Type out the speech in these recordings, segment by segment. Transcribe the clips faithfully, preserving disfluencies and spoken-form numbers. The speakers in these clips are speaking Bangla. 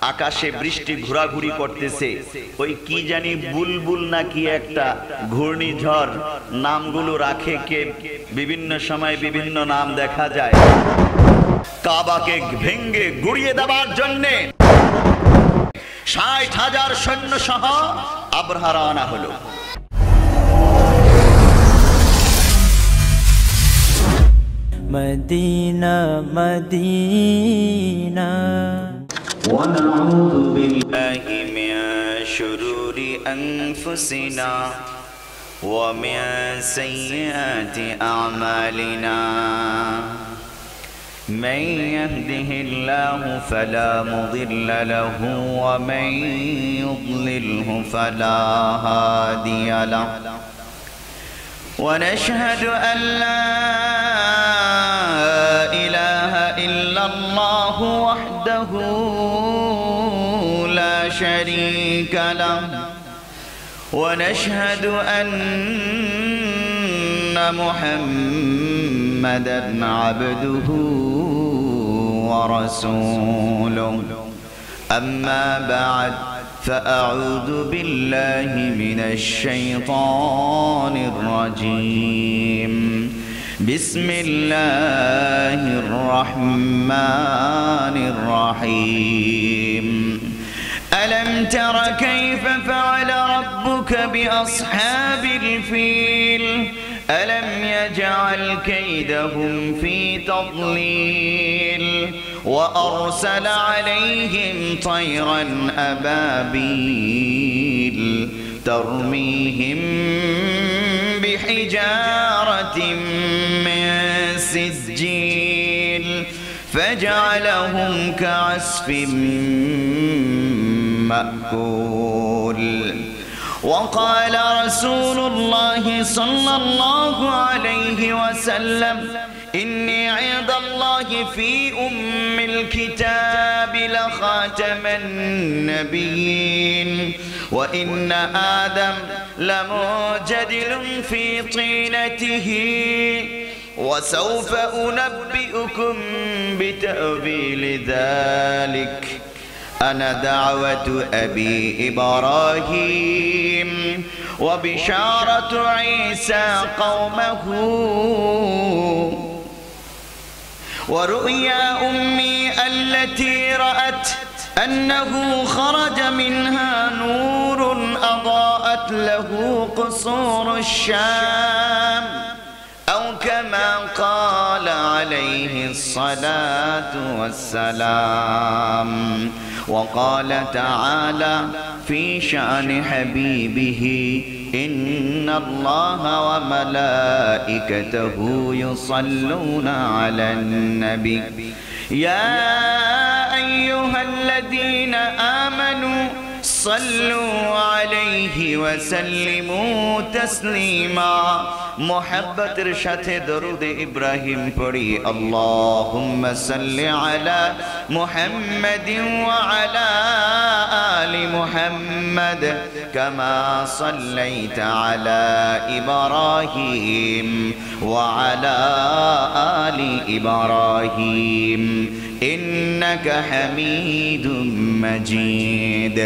আকাশে বৃষ্টি ঘোরাঘুরি করতেছে, ওই কি জানি বুলবুল নাকি একটা ঘূর্ণিঝড়, নামগুলো রাখে কে, বিভিন্ন সময় বিভিন্ন নাম দেখা যায়। কাবাকে ভেঙ্গে গুড়িয়ে দেওয়ার জন্যে ষাট হাজার সৈন্য সহ আবরাহা রওনা হলো। মদিনা মদিনা ونعوذ بالله من شرور أنفسنا ومن سيئات أعمالنا من يهده الله فلا مضل له ومن يضلله فلا هادي له ونشهد أن لا إله إلا الله وحده لا شريك له ونشهد أن محمدًا عبده ورسوله أما بعد فأعوذ بالله من الشيطان الرجيم بسم الله الرحمن الرحيم ألم تر كيف فعل ربك بأصحاب الفيل ألم يجعل كيدهم في تضليل وأرسل عليهم طيرا أبابيل ترميهم بحجارة من سجيل فجعلهم كعصف مأكول وقال رسول الله صلى الله عليه وسلم إني عند الله في أم الكتاب لخاتم النبيين وإن آدم لمجادل في طينته وسوف أنبئكم بتأويل ذلك أنا دعوة أبي إبراهيم وبشارة عيسى قومه ورؤيا أمي التي رأت أنه خرج منها نور أضاءت له قصور الشام أو كما قال عليه الصلاة والسلام وقال تعالى في شأن حبيبه إن الله وملائكته يصلون على النبي يا أيها الذين آمنوا صلوا عليه وسلموا تسليما محبة رشاد درود إبراهيم پڑھی اللهم صل على محمد وعلى آل محمد كما صليت على إبراهيم وعلى آل إبراهيم إنك حميد مجيد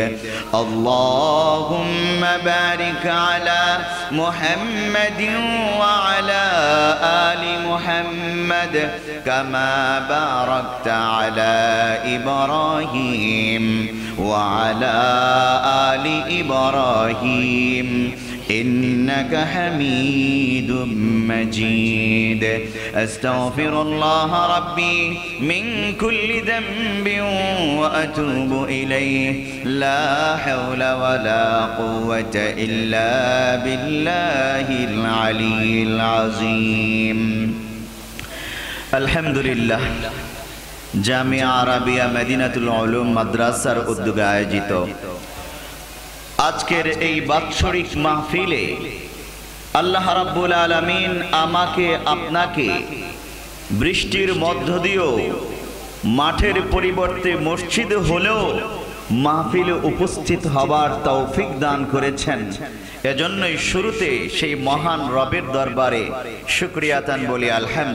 اللهم بارك على محمد وعلى آل محمد كما باركت على إبراهيم وعلى آل إبراهيم إنك حميد مجيد أستغفر الله ربي من كل ذنب وأتوب إليه لا حول ولا قوة إلا بالله العلي العظيم الحمد لله জামিয়া আরাবিয়া মদিনাতুল উলুম মাদ্রাসার উদ্যোগে আয়োজিত আজকের এই বাৎসরিক মাহফিলে আল্লাহ রাব্বুল আলামিন আমাকে আপনাকে বৃষ্টির মধ্য দিয়েও মাঠের পরিবর্তে মসজিদে হলেও মাহফিলে উপস্থিত হবার তৌফিক দান করেছেন। এজন্যই শুরুতে সেই মহান রবের দরবারে শুকরিয়াতান বলি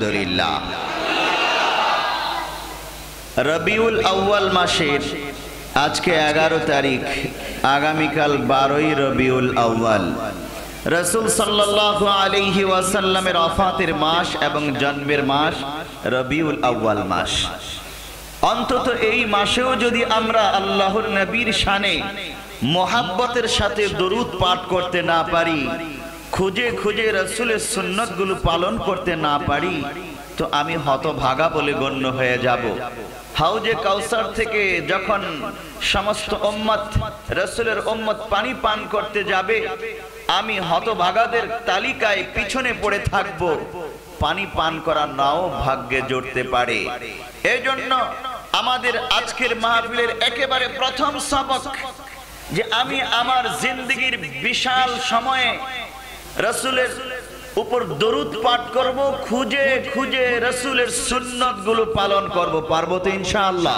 আলহামদুলিল্লাহ। রবিউল আউয়াল মাসের আজকে এগারো তারিখ, আগামীকাল বারোই রবিউল আউয়াল, রাসূল সাল্লাল্লাহু আলাইহি ওয়াসাল্লামের ওফাতের মাস এবং জন্মের মাস রবিউল আউয়াল মাস। অন্তত এই মাসেও যদি আমরা আল্লাহর নবীর শানে মোহাব্বতের সাথে দরুদ পাঠ করতে না পারি, খুঁজে খুঁজে রাসূলের সুন্নতগুলো পালন করতে না পারি, তো আমি হতভাগা বলে গণ্য হয়ে যাব। হাউজে কাউসার থেকে যখন সমস্ত উম্মত, রাসূলের উম্মত পানি পান করতে যাবে, আমি হতভাগাদের তালিকায় পিছনে পড়ে থাকব। পানি পান করা নাও ভাগ্যে জুটতে পারে। এজন্য আমাদের আজকের মাহফিলের একেবারে প্রথম সবক যে আমি আমার জিন্দেগীর বিশাল সময়ে রাসূলের উপর দরুদ পাঠ করব, খুঁজে খুঁজে রাসূলের সুন্নতগুলো পালন করব। পারবো তো ইনশাআল্লাহ?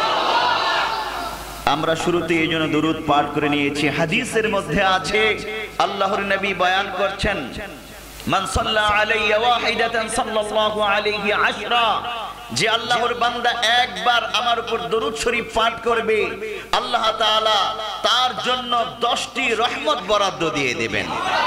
আমরা শুরুতে এই জন্য দরুদ পাঠ করে নিয়েছি। হাদিসের মধ্যে আছে, আল্লাহর নবী বয়ান করছেন, মান সাল্লা আলাইয়া ওয়াহিদাতান সাল্লাল্লাহু আলাইহি আশরা, যে আল্লাহর বান্দা একবার আমার উপর দরুদ শরীফ পাঠ করবে, আল্লাহ তাআলা তার জন্য দশটি রহমত বরাদ্দ দিয়ে দেবেন,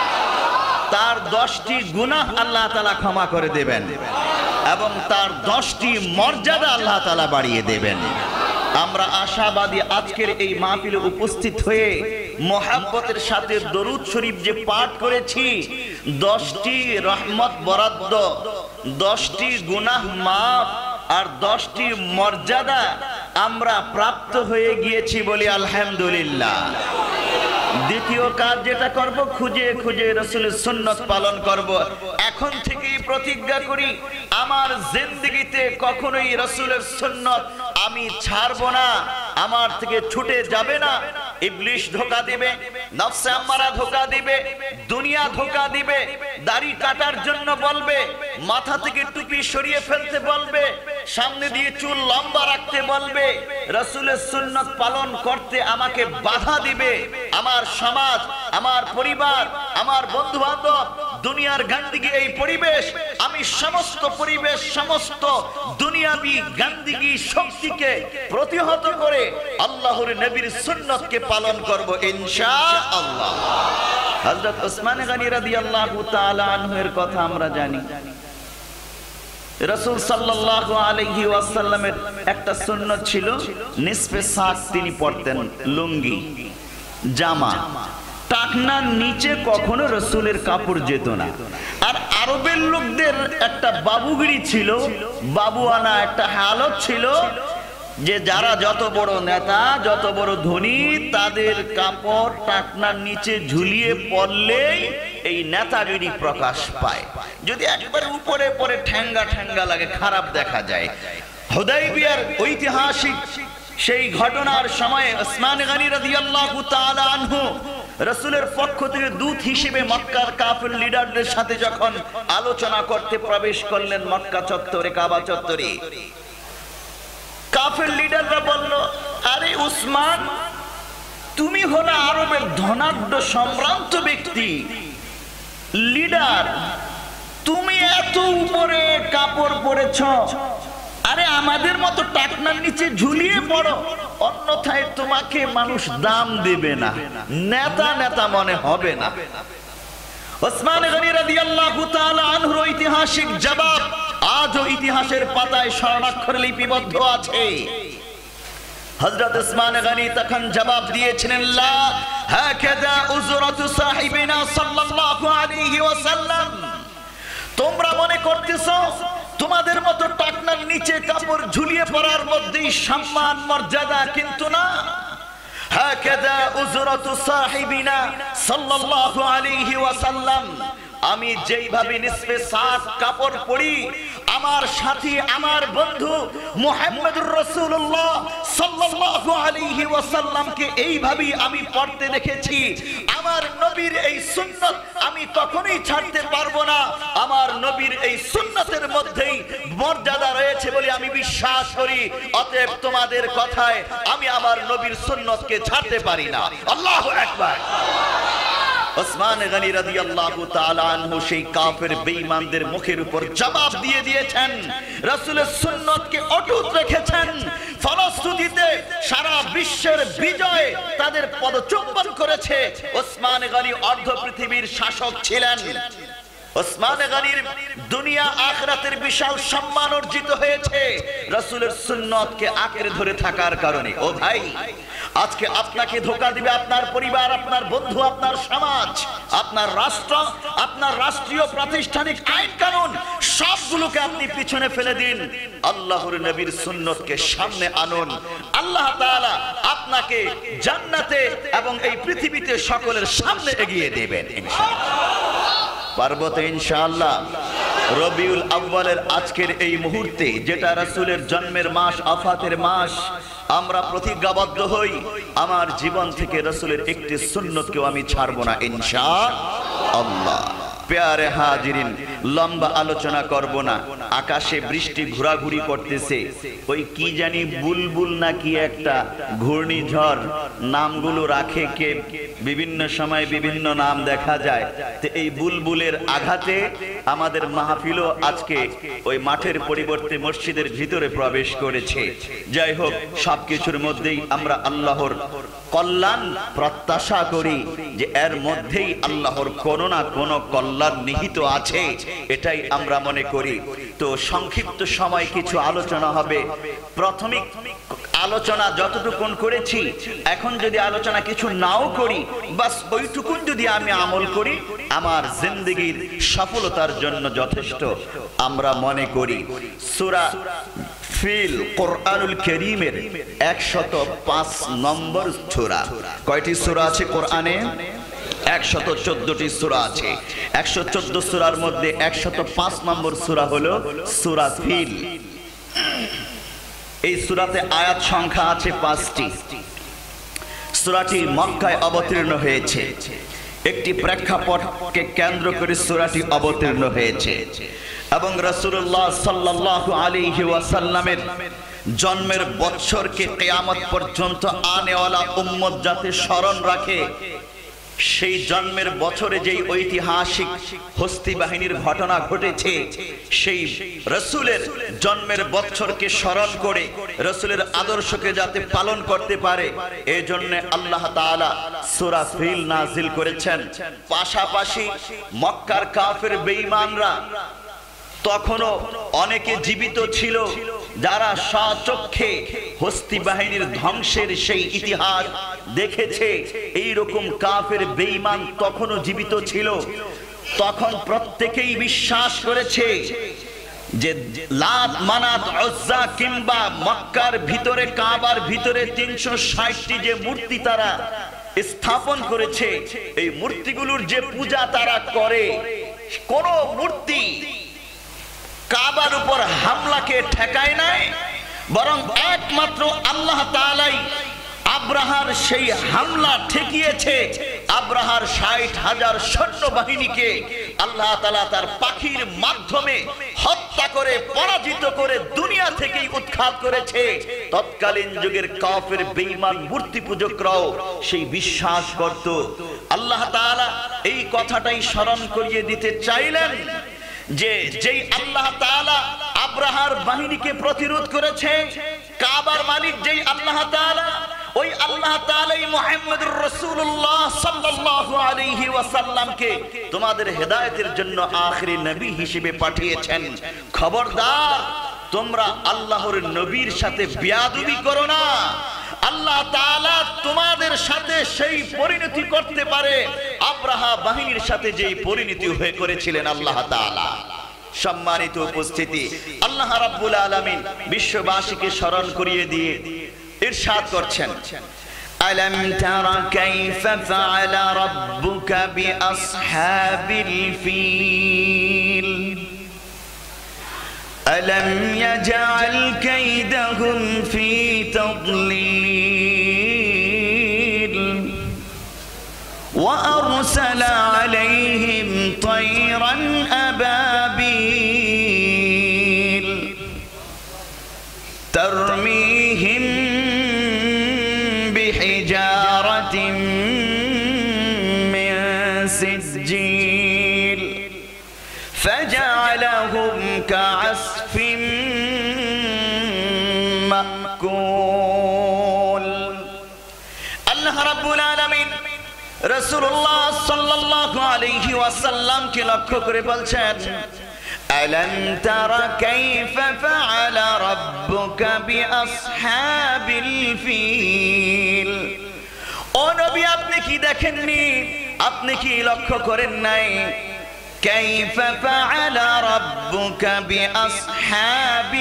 তার দশটি গুনাহ আল্লাহ তাআলা ক্ষমা করে দেবেন এবং তার দশটি মর্যাদা আল্লাহ তাআলা বাড়িয়ে দেবেন। আমরা আশাবাদী আজকের এই মাহফিলে উপস্থিত হয়ে মোহাব্বতের সাথে দরুদ শরীফ যে পাঠ করেছি, দশটি রহমত বরাদ্দ, দশটি গুনাহ মাফ আর দশটি মর্যাদা আমরা প্রাপ্ত হয়ে গিয়েছি বলি আলহামদুলিল্লাহ। দ্বিতীয় কাজ যেটা করব, খুঁজে খুঁজে রাসূলের সুন্নাত পালন করব। এখন থেকেই প্রতিজ্ঞা করি, আমার জিন্দেগিতে কখনোই রাসূলের সুন্নাত আমি ছাড়বো না, আমার থেকে ছুটে যাবে না। ইবলিশ ধোঁকা দিবে, নফসে আম্মারা ধোঁকা দিবে, দুনিয়া ধোঁকা দিবে, দাড়ি কাটার জন্য বলবে, মাথা থেকে টুপি সরিয়ে ফেলতে বলবে, সামনে দিয়ে চুল লম্বা রাখতে বলবে, রাসূলের সুন্নাত পালন করতে আমাকে বাধা দিবে। আমার সমাজ, আমার পরিবার, আমার বন্ধু বান্ধব, দুনিয়ার গান্দিগি এই পরিবেশ, আমি সমস্ত পরিবেশ, সমস্ত দুনিয়াবি গান্দিগি শক্তিকে প্রতিহত করে আল্লাহর নবীর সুন্নাতকে পালন করব ইনশাআল্লাহ। হযরত ওসমান গনি রাদিয়াল্লাহু তাআলা আনহু এর কথা আমরা জানি। রাসূল সাল্লাল্লাহু আলাইহি ওয়াসাল্লামের একটা সুন্নাত ছিল, নিসফে সাক তিনি পরতেন, লুঙ্গি, জামা, টাকনার নিচে কখনো রাসূলের কাপড় যেত না। আর আরবের লোকদের একটা বাবুগিরি ছিল, বাবুয়ানা একটা হালত ছিল, যে যারা যত বড় নেতা, যত বড় ধনী, তাদের কাপড় টাকনার নিচে ঝুলিয়ে পড়লেই এই নেতাগিরি প্রকাশ পায়। যদি একবারে উপরে পরে ঠ্যাঙ্গা ঠ্যাঙ্গা লাগে, খারাপ দেখা যায়। হুদাইবিয়ার ঐতিহাসিক সেই ঘটনার সময়ে ওসমান গনি রাদিয়াল্লাহু তাআলা আনহু রাসূলের পক্ষ থেকে দূত হিসেবে মক্কার কাফের লিডারদের সাথে যখন আলোচনা করতে প্রবেশ করলেন মক্কা চত্বরে, কাবা চত্বরে, কাফের লিডাররা বলল, আরে উসমান, তুমি হলো আরবের ধনাঢ্য সম্ভ্রান্ত ব্যক্তি, লিডার, তুমি এত উপরে কাপড় পরেছ, আরে আমাদের মতো টাকনার নিচে ঝুলিয়ে পড়ো, অন্যথায় তোমাকে মানুষ দাম দেবে না, নেতা নেতা মনে হবে না। ওসমান গনি রাদিয়াল্লাহু তাআলা আনহুর ঐতিহাসিক জবাব আজও ইতিহাসের পাতায় স্বর্ণাক্ষরে লিপিবদ্ধ আছে। হযরত ওসমান গনি তখন জবাব দিয়েছিলেন, লা হাকাযা উযরাতু সাহিবিনা সাল্লাল্লাহু আলাইহি ওয়াসাল্লাম, তোমরা মনে করতেছো তোমাদের মতো টাকনার নিচে কাপড় ঝুলিয়ে পড়ার মধ্যেই সম্মান মর্যাদা, কিন্তু না। হাকাযা উযরাতু সাহিবিনা সাল্লাল্লাহু আলাইহি ওয়াসাল্লাম, আমি যেইভাবে নিসফে সাক কাপড় পরি, আমার সাথী, আমার বন্ধু মুহাম্মদুর রাসূলুল্লাহ সাল্লাল্লাহু আলাইহি ওয়াসাল্লামকে এইভাবেই আমি পড়তে দেখেছি। আমার নবীর এই সুন্নাত আমি কখনোই ছাড়তে পারবো না। আমার নবীর এই সুন্নাতের মধ্যেই মর্যাদা রয়েছে বলে আমি বিশ্বাস করি। অতএব তোমাদের কথায় আমি আমার নবীর সুন্নাতকে ছাড়তে পারি না। আল্লাহু আকবার। ওসমান গনি রাদিয়াল্লাহু তাআলা আনহু সেই কাফের বেঈমানদের মুখের উপর জবাব দিয়ে দিয়েছেন, রাসূলের সুন্নতকে অটুট রেখেছেন। ফলশ্রুতিতে সারা বিশ্বের বিজয় তাদের পদচুম্বন করেছে। ওসমান গনি অর্ধ পৃথিবীর শাসক ছিলেন। ওসমান গনির দুনিয়া আখিরাতের বিশাল সম্মান অর্জিত হয়েছে রাসূলের সুন্নতকে আঁকড়ে ধরে থাকার কারণে। ও ভাই, আজকে আপনাকে ধোঁকা দিবে আপনার পরিবার, আপনার বন্ধু, আপনার সমাজ, আপনার রাষ্ট্র, আপনার রাষ্ট্রীয় প্রাতিষ্ঠানিক আইন কানুন, সবগুলোকে আপনি পিছনে ফেলে দিন, আল্লাহর নবীর সুন্নতকে সামনে আনুন। আল্লাহ তাআলা আপনাকে জান্নাতে এবং এই পৃথিবীতে সকলের সামনে এগিয়ে দেবেন ইনশাআল্লাহ। পারবো তো ইনশাআল্লাহ? রবিউল আউয়ালের আজকের এই মুহূর্তে, যেটা রাসূলের জন্মের মাস, আফাতের মাস, আমরা প্রতিজ্ঞাবদ্ধ হই আমার জীবন থেকে রাসূলের একটি সুন্নতকেও আমি ছাড়বো না ইনশাআল্লাহ। প্যারে হাজিরিন, লম্বা আলোচনা করব না। আকাশে বৃষ্টি ঘোরাঘুরি করতেছে, ওই কি জানি বুলবুল নাকি একটা ঘূর্ণিঝড়, নামগুলো রাখে কে, বিভিন্ন সময় বিভিন্ন নাম দেখা যায়। তো এই বুলবুলের আঘাতে আমাদের মাহফিলও আজকে ওই মাঠের পরিবর্তে মসজিদের ভিতরে প্রবেশ করেছে। যাই হোক, সবকিছুর মধ্যেই আমরা আল্লাহর কল্যাণ প্রত্যাশা করি যে এর মধ্যেই আল্লাহর কোনো না কোনো কল্যাণ নিহিত আছে, এটাই আমরা মনে করি। তো সংক্ষিপ্ত সময় কিছু আলোচনা হবে। প্রাথমিক আলোচনা যতটুকুন করেছি, এখন যদি আলোচনা কিছু নাও করি, বাস ওইটুকুন যদি আমি আমল করি, আমার জিন্দেগির সফলতার জন্য যথেষ্ট আমরা মনে করি। সূরা ফিল কোরআনুল কারীমের একশত পাঁচ নম্বর সূরা। কয়টি সূরা আছে কোরআনে? একশত চোদ্দটি সূরা আছে। একশো চোদ্দ সূরার মধ্যে একশত পাঁচ নম্বর সূরা হলো সূরা ফিল। এই সূরাতে আয়াত সংখ্যা আছে পাঁচটি। সূরাটি মক্কায় অবতীর্ণ হয়েছে। একটি প্রেক্ষাপটকে কেন্দ্র করে সূরাটি অবতীর্ণ হয়েছে এবং রাসূলুল্লাহ সাল্লাল্লাহু আলাইহি ওয়াসাল্লামের জন্মের বছরকে কিয়ামত পর্যন্ত আনেওয়ালা উম্মত যাতে স্মরণ রাখে, সেই জন্মের বছরে যেই ঐতিহাসিক হস্তি বাহিনীর ঘটনা ঘটেছে, সেই রাসূলের জন্মের বছরকে স্মরণ করে রাসূলের আদর্শকে যাতে পালন করতে পারে, এই জন্য আল্লাহ তাআলা সূরা ফিল নাজিল করেছেন। পাশাপাশি মক্কার কাফের বেঈমানরা তখনও অনেকে জীবিত ছিল, যারা স্বচক্ষে হস্তি বাহিনীর ধ্বংসের সেই ইতিহাস দেখেছে। এই রকম কাফের বেঈমান তখনও জীবিত ছিল। তখন প্রত্যেকেই বিশ্বাস করেছে যে লাত, মানাত, উজ্জা কিংবা মক্কার ভিতরে, কাবার ভিতরে তিনশো ষাটটি যে মূর্তি তারা স্থাপন করেছে, এই মূর্তিগুলোর যে পূজা তারা করে, কোন মূর্তি কাবার উপর হামলাকে ঠেকায় নাই, বরং একমাত্র আল্লাহ তাআলাই আব্রাহার সেই হামলা ঠেকিয়েছে। আব্রাহার ষাট হাজার সৈন্য বাহিনীকে আল্লাহ তাআলা তার পাখির মাধ্যমে হত্যা করে, পরাজিত করে দুনিয়া থেকেই উৎখাত করেছে। তৎকালীন যুগের কাফের বেঈমান মূর্তি পূজকরাও সেই বিশ্বাস করত। আল্লাহ তাআলা এই কথাটাই স্মরণ করিয়ে দিতে চাইলেন যে যেই আল্লাহ তাআলা আব্রাহার বাহিনীকে প্রতিরোধ করেছে, কাবার মালিক যেই আল্লাহ তাআলা, ওই আল্লাহ তাআলাই মুহাম্মদুর রাসূলুল্লাহ সাল্লাল্লাহু আলাইহি ওয়াসাল্লামকে তোমাদের হেদায়েতের জন্য আখিরি নবী হিসেবে পাঠিয়েছেন। খবরদার, তোমরা আল্লাহর নবীর সাথে বেয়াদবি করো না। আল্লাহ তাআলা তোমাদের সাথে সেই পরিণতি করতে পারে আব্রাহা বাহিনীর সাথে যেই পরিণতি হয়ে করেছিলেন আল্লাহ তাআলা। সম্মানিত উপস্থিতি, আল্লাহ রাব্বুল আলামিন বিশ্ববাসীকে স্মরণ করিয়ে দিয়ে ইরশাদ করছেন, আলাম তারা কাইফা ফাআলা রাব্বুকা বিআসহাবিল ফিল ألم يجعل كيدهم في تضليل وأرسل عليهم طيرا أبابيل ترميهم بحجارة من لهم كعصف مأكول আল্লাহ রাব্বুল আলামিন রাসূলুল্লাহ সাল্লাল্লাহু আলাইহি ওয়াসাল্লাম কে লক্ষ্য করে বলছেন ألم تر كيف فعل ربك بأصحاب الفيل ও নবী আপনি কি দেখেননি আপনি কি লক্ষ্য করেন নাই كيف فعل ربك بأصحاب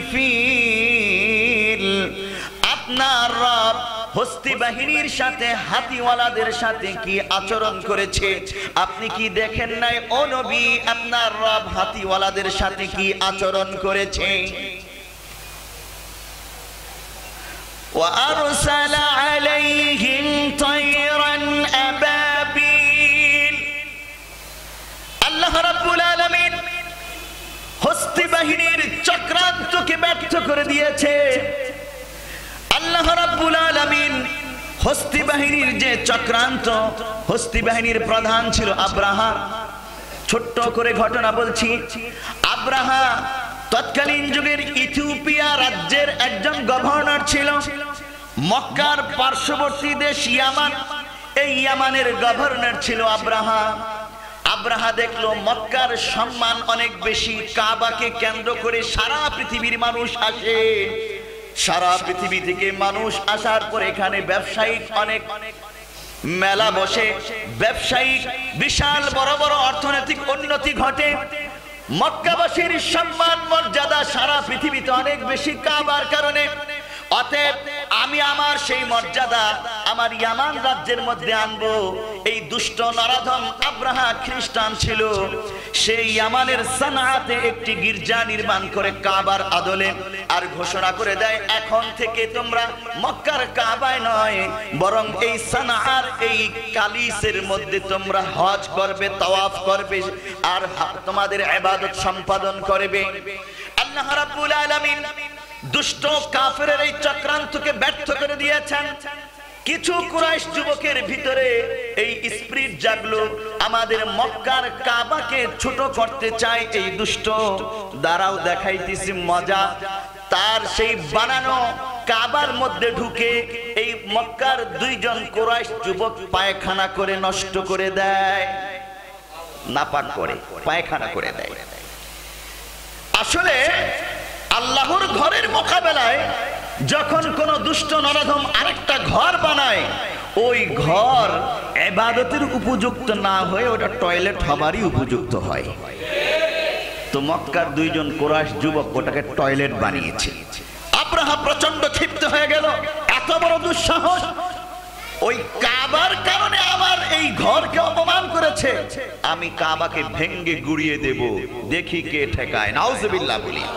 الفيل আপনার রব হস্তি বাহিনীর সাথে হাতিওয়ালাদের সাথে কি আচরণ করেছে আপনি কি দেখেন নাই ও নবী আপনার রব হাতিওয়ালাদের সাথে কি আচরণ করেছে وأرسل عليهم طيرا أبابيل আল্লাহ রাব্বুল আলামিন হস্তি বাহিনীর চক্রান্তকে ব্যর্থ করে দিয়েছে আল্লাহ রাব্বুল আলামিন হস্তি বাহিনীর যে চক্রান্ত হস্তি বাহিনীর প্রধান ছিল আব্রাহা ছোট্ট করে ঘটনা বলছি আব্রাহা তৎকালীন যুগের ইথিওপিয়া রাজ্যের একজন গভর্নর ছিল মক্কার পার্শ্ববর্তী দেশ ইয়ামান এই ইয়ামানের গভর্নর ছিল আব্রাহা আব্রাহা দেখলো মক্কার সম্মান অনেক বেশি কাবাকে কেন্দ্র করে সারা পৃথিবীর মানুষ আসে সারা পৃথিবী থেকে মানুষ আসার পর এখানে ব্যবসায়িক অনেক মেলা বসে ব্যবসায়িক বিশাল বড় বড় অর্থনৈতিক উন্নতি ঘটে মক্কাবাসীর সম্মান মর্যাদা সারা পৃথিবীতে অনেক বেশি কাবার কারণে অতএব আমি আমার সেই মর্যাদা আমার ইয়ামান রাজ্যের মধ্যে আনবো এই দুষ্ট নরাধম আব্রাহা খ্রিস্টান ছিল সেই ইয়ামানের সানাতে একটি গির্জা নির্মাণ করে কাবার আদলে আর ঘোষণা করে দেয় এখন থেকে তোমরা মক্কার কাবায় নয় বরং এই সানার এই কালিসের মধ্যে তোমরা হজ করবে তাওয়াফ করবে আর তোমাদের ইবাদত সম্পাদন করবে আল্লাহ রাব্বুল আলামিন দুষ্ট কাফেরের এই চক্রান্তকে ব্যর্থ করে দিয়েছেন কিছু কুরাইশ যুবকের ভিতরে এই স্পিরিট জাগলো আমাদের মক্কার কাবাকে ছোট করতে চায় এই দুষ্ট দাঁড়াও দেখাইতেছি মজা তার সেই বানানো কাবার মধ্যে ঢুকে এই মক্কার দুইজন কুরাইশ যুবক পায়খানা করে নষ্ট করে দেয় নাপাক করে পায়খানা করে দেয় আসলে আল্লাহর ঘরের মোকাবেলায় যখন কোন দুষ্ট নরাধম আরেকটা ঘর বানায় ওই ঘর ইবাদতের উপযুক্ত না হয়ে ওটা টয়লেট হবারই উপযুক্ত হয় তো মক্কার দুইজন কুরাইশ যুবক ওটাকে টয়লেট বানিয়েছে আব্রাহা প্রচন্ড ক্ষিপ্ত হয়ে গেল এত বড় দুঃসাহস ওই কাবার কারণে আমার এই ঘরকে অপমান করেছে আমি কাবাকে ভেঙ্গে গুড়িয়ে দেব দেখি কে ঠেকায় নাউজুবিল্লাহ বলি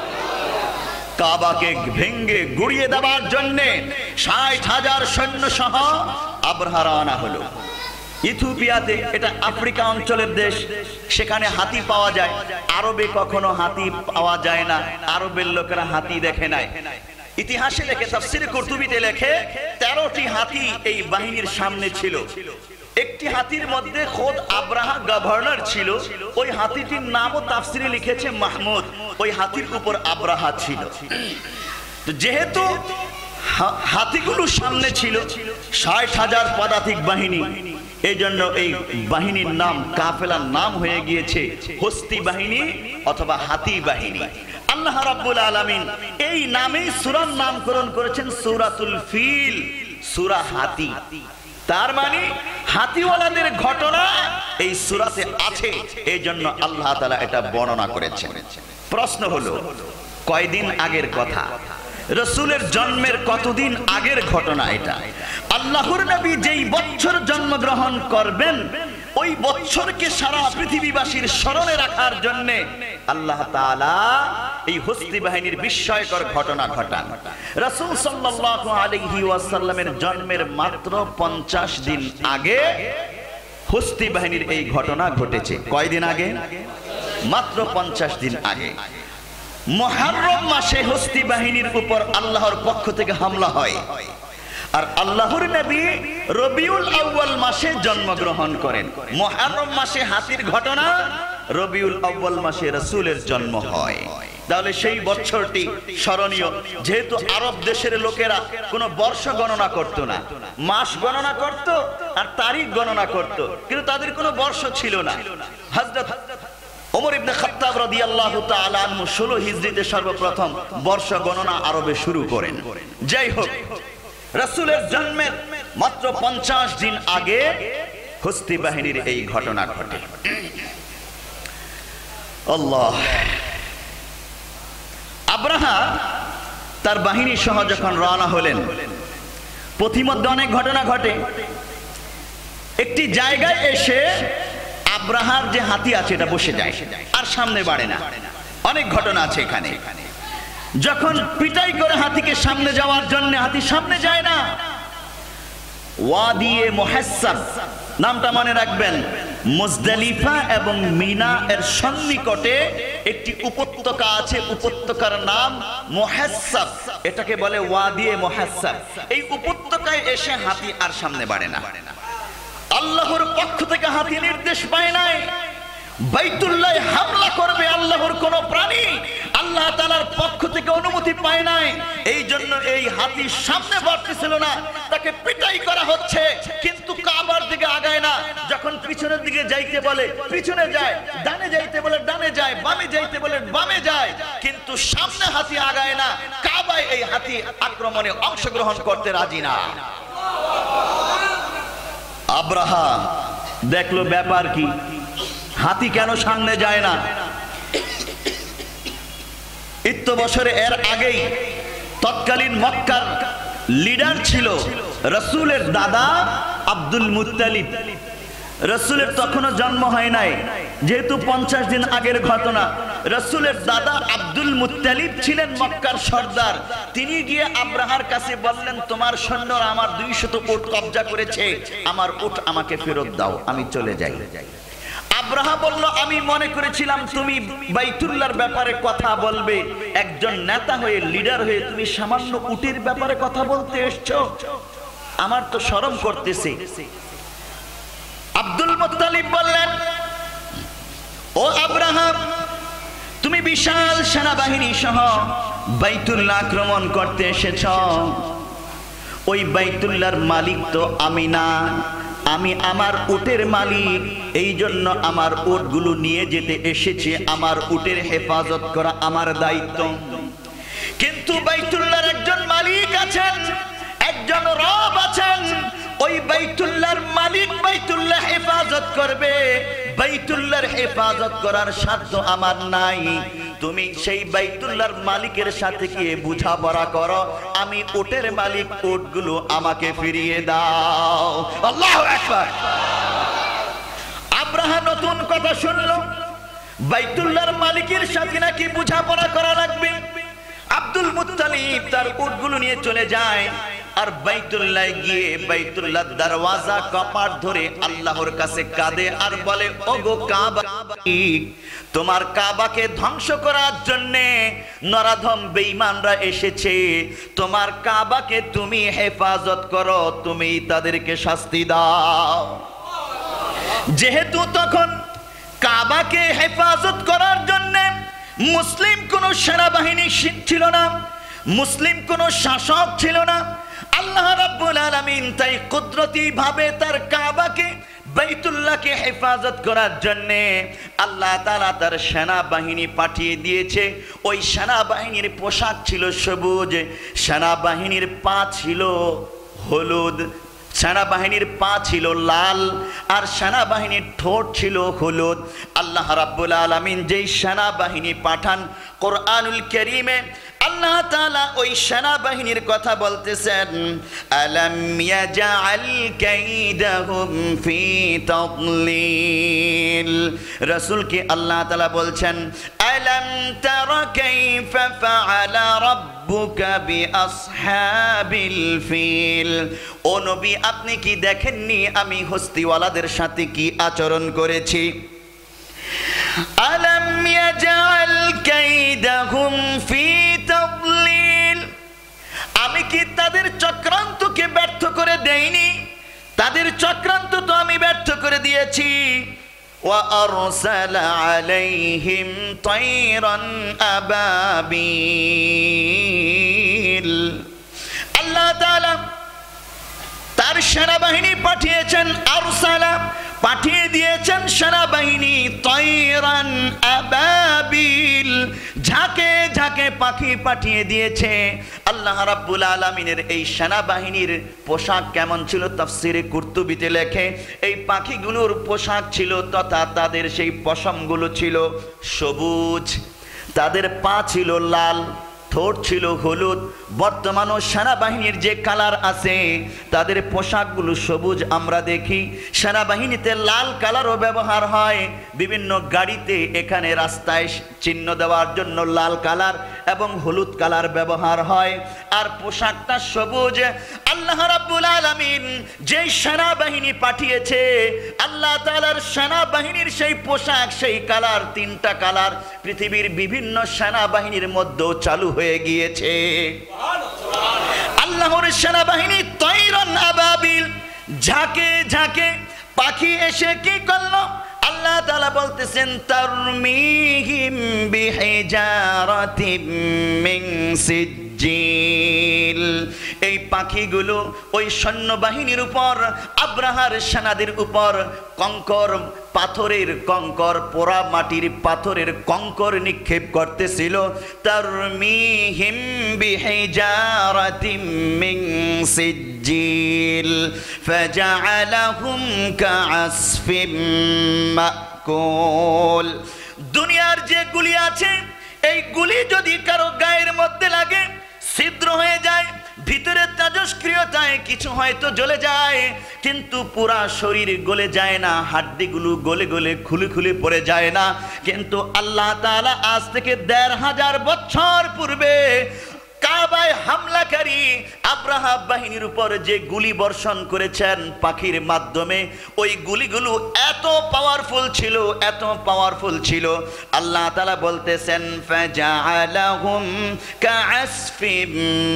কাবাকে ভেঙ্গে গুড়িয়ে দেওয়ার জন্য ষাট হাজার সৈন্য সহ আব্রাহা রওনা হলো ইথিওপিয়াতে এটা আফ্রিকা অঞ্চলের দেশ সেখানে হাতি পাওয়া যায় আরবে কখনো হাতি পাওয়া যায় না আরবের লোকেরা হাতি দেখে নাই ইতিহাসে লেখে তাফসীরে কুরতুবীতে লেখে তেরোটি হাতি এই বাহিনীর সামনে ছিল একটি হাতির মধ্যে খোদ আব্রাহা গভর্নর ছিল ওই হাতিটির নামও তাফসীরে লিখেছে মাহমুদ ওই হাতির উপর আব্রাহা ছিল তো যেহেতু হাতিগুলো সামনে ছিল ষাট হাজার পদাতিক বাহিনী এই জন্য এই বাহিনীর নাম কাফেলার নাম হয়ে গিয়েছে হস্তি বাহিনী অথবা হাতি বাহিনী আল্লাহ রাব্বুল আলামিন এই নামেই সূরার নামকরণ করেছেন সূরাতুল ফিল সূরা হাতি তার মানে হাতিওয়ালাদের ঘটনা এই সূরাতে আছে এই জন্য আল্লাহ তাআলা এটা বর্ণনা করেছেন প্রশ্ন হলো কয়দিন আগের কথা রাসূলের জন্মের কতদিন আগের ঘটনা এটা আল্লাহর নবী যেই বছর জন্মগ্রহণ করবেন ওই বছরকে সারা পৃথিবীবাসীর স্মরণে রাখার জন্য আল্লাহ তাআলা এই হস্তি বাহিনীর বিস্ময়কর ঘটনা ঘটান রাসূল সাল্লাল্লাহু আলাইহি ওয়াসাল্লামের জন্মের মাত্র পঞ্চাশ দিন আগে হস্তি বাহিনীর এই ঘটনা ঘটেছে কয়দিন আগে মাত্র পঞ্চাশ দিন আগে মুহররম মাসে হস্তি বাহিনীর উপর আল্লাহর পক্ষ থেকে হামলা হয় আর আল্লাহর নবী রবিউল আউয়াল মাসে জন্মগ্রহণ করেন মুহররম মাসে হাতির ঘটনা রবিউল আউয়াল মাসে রাসূলের জন্ম হয়। তাহলে সেই বছরটি স্মরণীয়, যেহেতু আরব দেশের লোকেরা কোনো বর্ষ গণনা করত না, মাস গণনা করত আর তারিখ গণনা করত, কিন্তু তাদের কোনো বর্ষ ছিল না। হযরত ওমর ইবনে খাত্তাব রাদিয়াল্লাহু তাআলা আনহু ষোলো হিজরিতে সর্বপ্রথম বর্ষ গণনা আরবে শুরু করেন। যাই হোক, রাসূলের জন্মের মাত্র পঞ্চাশ দিন আগে হস্তি বাহিনীর এই ঘটনা ঘটে। আল্লাহ, আব্রাহা তার বাহিনী সহ যখন রওনা হলেন, পথিমধ্যে অনেক ঘটনা ঘটে। একটি জায়গায় এসে আব্রাহার যে হাতি আছে এটা বসে যায় আর সামনে বাড়ে না। অনেক ঘটনা আছে এখানে। যখন পিটাই করে হাতিকে সামনে যাওয়ার জন্য হাতি সামনে যায় না, ওয়াদিয়ে মুহাসসাব নামটা মনে রাখবেন। মুজদালিফা এবং মিনা এর সন্নিকটে একটি উপত্যকা আছে, উপত্যকার নাম মুহাসসাব, এটাকে বলে ওয়াদিয়ে মুহাসসাব। এই উপত্যকায় এসে হাতি আর সামনে বাড়ে না। আল্লাহর পক্ষ থেকে হাতি নির্দেশ পায় নাই বাইতুল্লাহ হামলা করবে আল্লাহর কোন প্রাণী, আল্লাহ তাআলার পক্ষ থেকে অনুমতি পায় নাই। এই জন্য এই হাতি সামনে বাড়তেছিল না, তাকে পিটাই করা হচ্ছে, কিন্তু কাবার দিকে আগায় না। যখন পিছনের দিকে যাইতে বলে পিছনে যায়, ডানে যাইতে বলে ডানে যায়, বামে যাইতে বলে বামে যায়, কিন্তু সামনে হাতি আগায় না। কাবায় এই হাতি আক্রমণে অংশগ্রহণ করতে রাজি না। আব্রাহা দেখলো ব্যাপার কি, হাতি কেন সামনে যায় না। ইত্য বছরে এর আগেই তৎকালীন মক্কার লিডার ছিল রাসূলের দাদা আব্দুল মুত্তালিব। রাসূলের তখনও জন্ম হয় নাই, যেহেতু পঞ্চাশ দিন আগের ঘটনা। রাসূলের দাদা আব্দুল মুত্তালিব ছিলেন মক্কার সর্দার। তিনি গিয়ে আব্রাহার কাছে বললেন, তোমার সৈন্যরা আমার দুইশত উট কবজা করেছে, আমার উট আমাকে ফেরত দাও, আমি চলে যাই। আব্রাহা বলল, আমি মনে করেছিলাম তুমি বাইতুল্লাহর ব্যাপারে কথা বলবে, একজন নেতা হয়ে লিডার হয়ে তুমি সামান্য উটের ব্যাপারে কথা বলতে এসছো, আমার তো শরম করতেছে। আব্দুল মুত্তালিব বললেন, ও আব্রাহা, তুমি বিশাল সেনাবাহিনী সহ বাইতুল্লাহ আক্রমণ করতে এসেছ। ওই বাইতুল্লাহর মালিক তো আমি না, আমি আমার উটের মালিক, এই জন্য আমার উটগুলো নিয়ে যেতে এসেছি, আমার উটের হেফাজত করা আমার দায়িত্ব। কিন্তু বাইতুল্লাহর একজন মালিক আছেন, একজন রব আছেন, ওই বাইতুল্লাহর মালিক বাইতুল্লাহ হেফাজত করবে, বাইতুল্লাহর হেফাজত করার সাধ্য আমার নাই। তুমি সেই বাইতুল্লাহর মালিকের সাথে গিয়ে বোঝাপড়া করো, আমি উটের মালিক, উটগুলো আমাকে ফিরিয়ে দাও। আল্লাহু আকবার। আব্রাহা নতুন কথা শুনলো, বাইতুল্লাহর মালিকের সাথে নাকি বোঝাপড়া করা লাগবে। আব্দুল মুত্তালিব তার উটগুলো নিয়ে চলে যায় আর বাইতুল্লাহ গিয়ে বাইতুল্লাহর দরওয়াজা কপাট ধরে আল্লাহর কাছে কাঁদে আর বলে, ওগো কাবা, তোমার কাবাকে ধ্বংস করার জন্য নরাধম বেঈমানরা এসেছে, তোমার কাবাকে তুমি হেফাজত করো, তুমি তাদেরকে শাস্তি দাও। যেহেতু তখন কাবাকে হেফাজত করার জন্য মুসলিম কোন সেনাবাহিনী ছিল না, মুসলিম কোন শাসক ছিল না, আল্লাহ রাব্বুল আলামিন তাই কুদরতি ভাবে তার কাবাকে বাইতুল্লাহকে হেফাজত করার জন্য আল্লাহ তাআলা তার সেনাবাহিনী পাঠিয়ে দিয়েছে। ওই সেনাবাহিনীর পোশাক ছিল সবুজ, সেনাবাহিনীর পা ছিল হলুদ, সেনাবাহিনীর পা ছিল লাল, আর সেনাবাহিনীর ঠোঁট ছিল হলুদ। আল্লাহ রাব্বুল আলামিন যেই সেনাবাহিনী পাঠান, কোরআনুল কারীমে আল্লাহ তাআলা ওই সেনাবাহিনীর কথা বলতেছেন, আলাম ইয়াজআল কাইদাহুম ফি তাদলিল। রাসূলকে আল্লাহ তাআলা বলছেন, আলাম তারা কাইফা ফাআলা রাব্বুকা বিআসহাবিল ফিল। ও নবী, আপনি কি দেখেননি আমি হস্তিওয়ালাদের সাথে কি আচরণ করেছি? আলাম ইয়াজআল কাইদাহুম ফি তাদলিল। আমি কি তাদের চক্রান্তকে ব্যর্থ করে দেইনি? তাদের চক্রান্ত তো আমি ব্যর্থ করে দিয়েছি। وأرسل عليهم طيرا أبابيل আল্লাহ তাআলা তার সেনাবাহিনী পাঠিয়েছেন, আরসালা পাঠিয়ে দিয়েছেন সেনাবাহিনী, তয়রান আবাবিল ঝাঁকে ঝাঁকে পাখি পাঠিয়ে দিয়েছে। আল্লাহ রাব্বুল আলামিনের এই সেনাবাহিনীর পোশাক কেমন ছিল? তাফসিরে কুরতুবিতে লেখে এই পাখিগুলোর পোশাক ছিল তথা তাদের সেই পশমগুলো ছিল সবুজ, তাদের পা ছিল লাল, ঠোঁট ছিল হলুদ। বর্তমানও সেনাবাহিনীর যে কালার আছে তাদের পোশাকগুলো সবুজ আমরা দেখি। সেনাবাহিনীতে লাল কালারও ব্যবহার হয়, বিভিন্ন গাড়িতে এখানে রাস্তায় চিহ্ন দেওয়ার জন্য লাল কালার এবং হলুদ কালার ব্যবহার হয়, আর পোশাকটা সবুজ। আল্লাহ রাব্বুল আলামিন যে সেনাবাহিনী পাঠিয়েছে, আল্লাহ তাআলার সেনাবাহিনীর সেই পোশাক, সেই কালার, তিনটা কালার পৃথিবীর বিভিন্ন সেনাবাহিনীর মধ্যেও চালু হয়ে গিয়েছে। আল্লাহর সেনাবাহিনী তয়রান আবাবিল ঝাঁকে ঝাঁকে পাখি এসে কি করলো? আল্লাহ তাআলা বলতেছেন তারমিহিম বিহিজারাতিম মিন সিজ্জিল। এই পাখিগুলো ওই সৈন্যবাহিনীর উপর, আব্রাহার সেনাদের উপর কঙ্কর, পাথরের কঙ্কর, পোড়া মাটির পাথরের কঙ্কর নিক্ষেপ করতেছিল। তারমিহিম বিহিজারাতিম মিন সিজ্জিল ফাজআলাহুম কাআসফিম মাকুল। দুনিয়ার যে গুলি আছে, এই গুলি যদি কারো গায়ের মধ্যে লাগে ছিদ্র হয়ে যায়, ভিতরে তেজস্ক্রিয়তায় কিছু হয়তো জ্বলে যায়, কিন্তু পুরা শরীর গলে যায় না, হাড্ডিগুলো গলে গলে খুলে খুলে পড়ে যায় না। কিন্তু আল্লাহ তাআলা আজ থেকে দেড় হাজার বছর পূর্বে কাবায় হামলাকারী আব্রাহা বাহিনীর উপর যে গুলি বর্ষণ করেছেন পাখির মাধ্যমে, ওই গুলিগুলো এত পাওয়ারফুল ছিল, এত পাওয়ারফুল ছিল। আল্লাহ তাআলা বলতেছেন ফাজআলাহুম কাআসফিম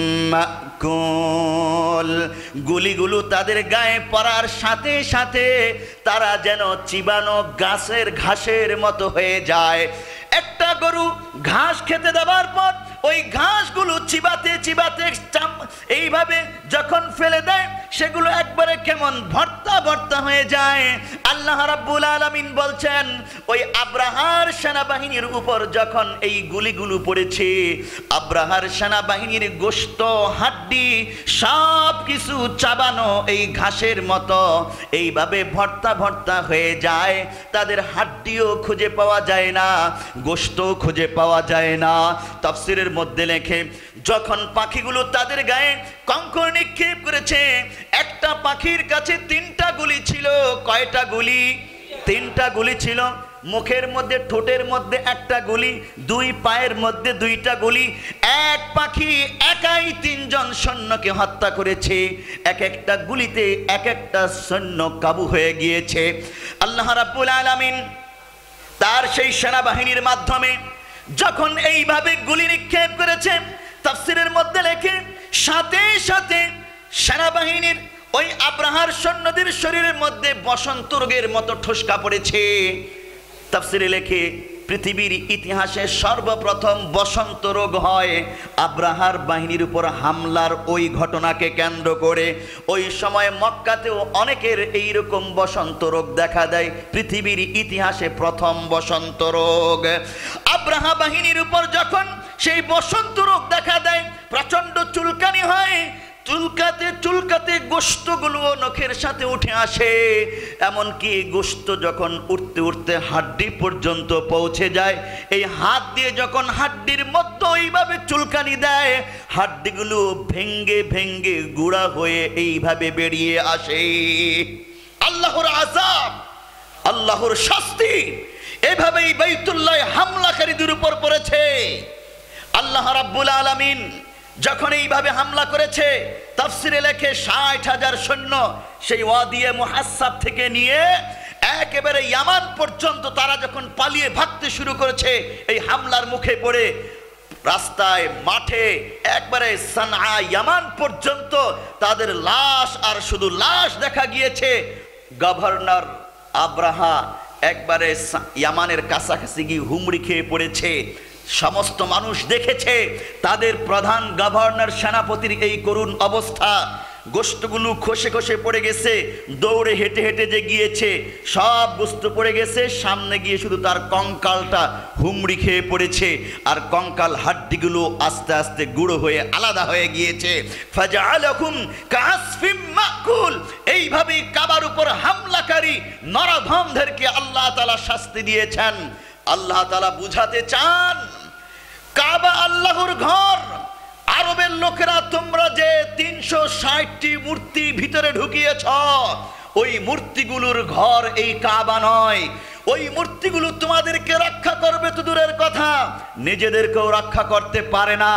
মাকুল। গুলিগুলো তাদের গায়ে পড়ার সাথে সাথে তারা যেন চিবানো গাছের ঘাসের মতো হয়ে যায়। একটা গরু ঘাস খেতে দেওয়ার পর ওই ঘাসগুলো চিবাতে চিবাতে এইভাবে যখন ফেলে দেয়, সেগুলো একবারে কেমন ভর্তা ভর্তা হয়ে যায়। আল্লাহ রাব্বুল আলামিন বলছেন ওই আব্রাহার সেনাবাহিনীর উপর যখন এই গুলিগুলো পড়েছে, আব্রাহার সেনাবাহিনীর গোশত, হাড্ডি সব কিছু চাবানো এই ঘাসের মতো এইভাবে ভর্তা ভর্তা হয়ে যায়। তাদের হাড্ডিও খুঁজে পাওয়া যায় না, গোশত খুঁজে পাওয়া যায় না। তাফসীরের মধ্যে লেখে যখন পাখিগুলো তাদের গায়ে কঙ্কর নিক্ষেপ করেছে, একটা পাখির কাছে তিনটা গুলি ছিল। কয়টা গুলি? তিনটা গুলি ছিল। মুখের মধ্যে, ঠোঁটের মধ্যে একটা গুলি, দুই পায়ের মধ্যে দুইটা গুলি। এক পাখি একাই তিনজন সৈন্যকে হত্যা করেছে। এক একটা গুলিতে এক একটা সৈন্য কাবু হয়ে গিয়েছে। আল্লাহ রাব্বুল আলামিন তার সেই সেনাবাহিনীর মাধ্যমে যখন এইভাবে গুলি নিক্ষেপ করেছে, তাফসীরের মধ্যে লেখে সাথে সাথে সেনাবাহিনীর ওই আব্রাহার সৈন্যদের শরীরের মধ্যে বসন্ত রোগের মতো ঠোসকা পড়েছে। তাফসীরে লেখে পৃথিবীর ইতিহাসে সর্বপ্রথম বসন্ত রোগ হয় আব্রাহার বাহিনীর উপর হামলার ওই ঘটনাকে কেন্দ্র করে। ওই সময় মক্কাতেও অনেকের এইরকম বসন্ত রোগ দেখা দেয়। পৃথিবীর ইতিহাসে প্রথম বসন্ত রোগ। আব্রাহা বাহিনীর উপর যখন সেই বসন্ত রোগ দেখা দেয়, প্রচন্ড চুলকানি হয়, চুলকাতে চুলকাতে গোশতগুলো নখের সাথে উঠে আসে। এমনকি গোশত যখন উঠতে উঠতে হাড্ডি পর্যন্ত পৌঁছে যায়, এই হাত দিয়ে যখন হাড্ডির মধ্যে এইভাবে চুলকানি দেয়, হাড্ডিগুলো ভেঙ্গে ভেঙ্গে গুঁড়া হয়ে এইভাবে বেরিয়ে আসে। আল্লাহর আযাব, আল্লাহর শাস্তি এভাবেই বাইতুল্লাহ হামলাকারীদের উপর পড়েছে। আল্লাহ রাব্বুল আলামিন যখন এইভাবে হামলা করেছে, তাফসীরে লেখে ষাট হাজার সৈন্য সেই ওয়াদিয়ে মুহাসসাব থেকে নিয়ে একেবারে ইয়ামান পর্যন্ত তারা যখন পালিয়ে ভাগতে শুরু করেছে এই হামলার মুখে পড়ে, রাস্তায়, মাঠে, একবারে সানআ ইয়ামান পর্যন্ত তাদের লাশ আর শুধু লাশ দেখা গিয়েছে। গভর্নর আব্রাহা একবারে ইয়ামানের কাছাকাছি গিয়ে হুমড়ি খেয়ে পড়েছে। সমস্ত মানুষ দেখেছে তাদের প্রধান গভর্নর সেনাপতির এই করুণ অবস্থা, গোশতগুলো খসে খসে পড়ে গেছে, দৌড়ে হেঁটে হেঁটে যে গিয়েছে সব গোশত পড়ে গেছে, সামনে গিয়ে শুধু তার কঙ্কালটা হুমড়ি খেয়ে পড়েছে, আর কঙ্কাল হাড্ডিগুলো আস্তে আস্তে গুঁড়ো হয়ে আলাদা হয়ে গিয়েছে। ফাজআলাকুম কাসফিম মাকুল, এইভাবেই কাবার উপর হামলাকারী নরধমদেরকে আল্লাহ তাআলা শাস্তি দিয়েছেন। আল্লাহ তাআলা বুঝাতে চান কাবা আল্লাহর ঘর, আরবের লোকেরা তোমরা যে তিনশো ষাটটি মূর্তি ভিতরে ঢুকিয়েছ, ওই মূর্তিগুলোর ঘর এই কাবা নয়। ওই মূর্তিগুলো তোমাদেরকে রক্ষা করবে তো দূরের কথা, নিজেদেরকেও রক্ষা করতে পারে না।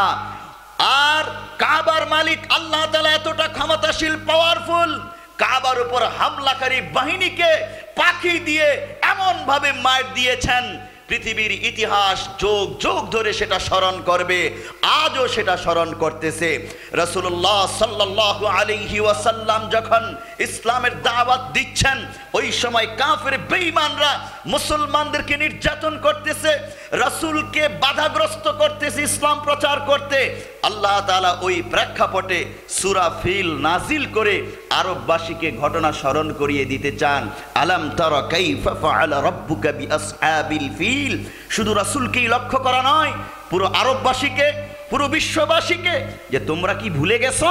আর কাবার মালিক আল্লাহ তাআলা এতটা ক্ষমতাশীল, পাওয়ারফুল, কাবার উপর হামলাকারী বাহিনীকে পাখি দিয়ে এমন ভাবে মার দিয়েছেন, পৃথিবীর ইতিহাস যোগ যোগ ধরে সেটা স্মরণ করবে, আজও সেটা স্মরণ করতেছে। রাসূলুল্লাহ সাল্লাল্লাহু আলাইহি ওয়াসাল্লাম যখন ইসলামের দাওয়াত দিচ্ছেন, ওই সময় কাফের বেঈমানরা মুসলমানদেরকে নির্যাতন করতেছে, রাসূলকে বাধাগ্রস্ত করতেছে ইসলাম প্রচার করতে। আল্লাহ তাআলা ওই প্রেক্ষাপটে সূরা ফিল নাজিল করে আরববাসীকে ঘটনা স্মরণ করিয়ে দিতে চান। আলাম তারা কাইফা ফাআলা রাব্বুকা বিআসহাবিল ফিল, শুধু রাসূলকেই লক্ষ্য করা নয়, পুরো আরববাসীকে, পুরো বিশ্ববাসীকে, যে তোমরা কি ভুলে গেছো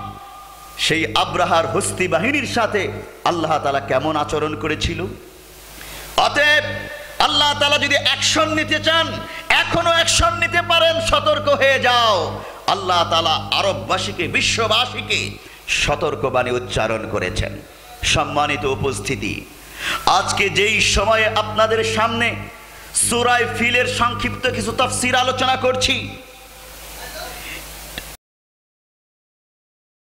সেই আব্রাহার হস্তি বাহিনীর সাথে আল্লাহ তাআলা কেমন আচরণ করেছিল। অতএব আল্লাহ তাআলা যদি অ্যাকশন নিতে চান, এখনো অ্যাকশন নিতে পারেন, সতর্ক হয়ে যাও। আল্লাহ তাআলা আরববাসীকে, বিশ্ববাসীকে সতর্কবাণী উচ্চারণ করেছেন। সম্মানিত উপস্থিতি, আজকে যেই সময়ে আপনাদের সামনে সূরা ফিলের সংক্ষিপ্ত কিছু তাফসীর আলোচনা করছি,